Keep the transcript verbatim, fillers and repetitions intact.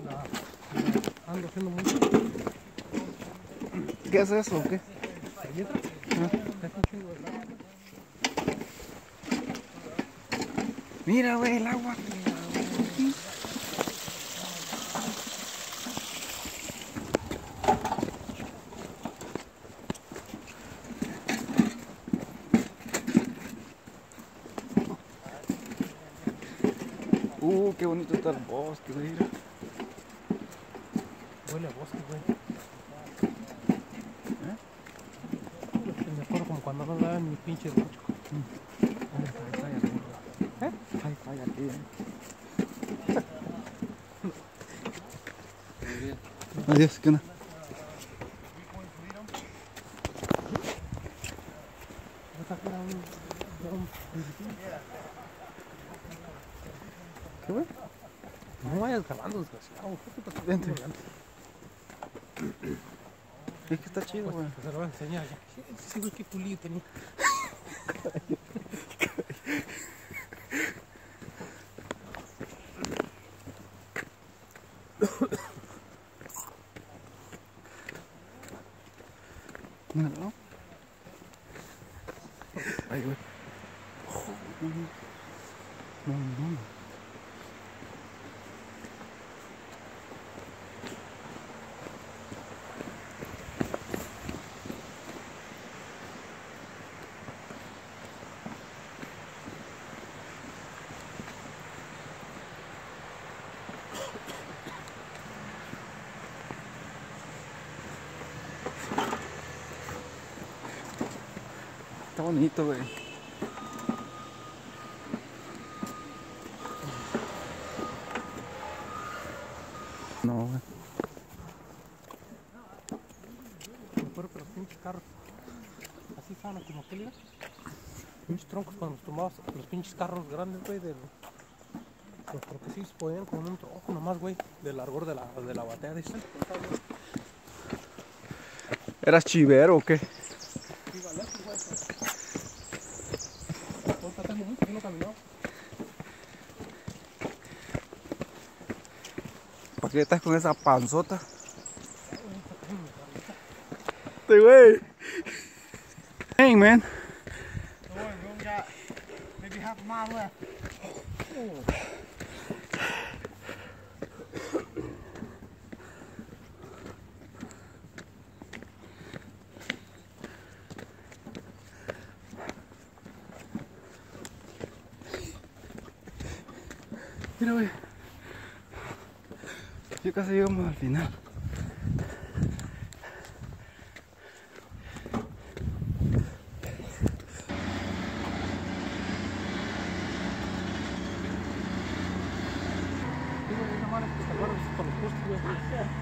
La, ando haciendo mucho. ¿Qué es eso o qué? ¿Letra? Ah. Es un chingo de agua. Mira, güey, el agua. Uh, qué bonito está el bosque, güey. Huele a bosque, güey. ¿Eh? Me acuerdo como cuando no daban mi pinche rancho. ¿Eh? Ay, cállate. Adiós, ¿qué onda? ¿Qué, güey? No vayas grabando, desgraciado. Vente. Es que está chido, güey. Se lo voy a enseñar ya. Sí, güey, qué culillo tenía. Mira, ¿no? Ay, güey. No, no. Está bonito, güey. No, güey. Me acuerdo que los pinches carros así estaban como que ligas. Pinches troncos cuando nos tomabas los pinches carros grandes, güey, del. Pues porque sí se podían con un tronco nomás, güey, del largor de la, de la batea de sal. ¿Eras chivero o qué? Sí, vale, güey. Ahorita tengo mucho que no caminaba. ¿Para qué estás con esa panzota? Sí, güey. Hey, man. Oh, we only got maybe half a mile left. Mira, güey. Ya casi llegamos al final. Sí, güey, esa madre que te acuerdas con los postes, güey.